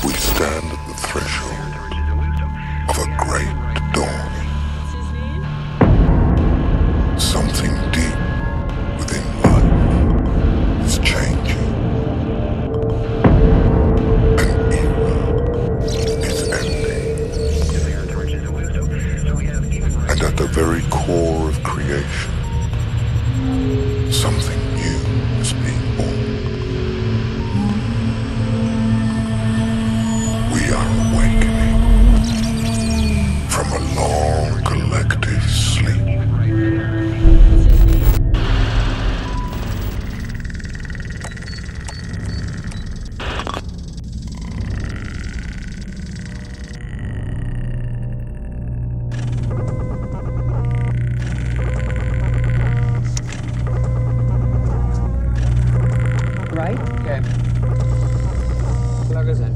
We stand at the threshold of a great dawn. Something deep within life is changing. An era is ending. And at the very core of creation, something new is being born. We are awakening from a long collective sleep. Right? Okay. Plug us in.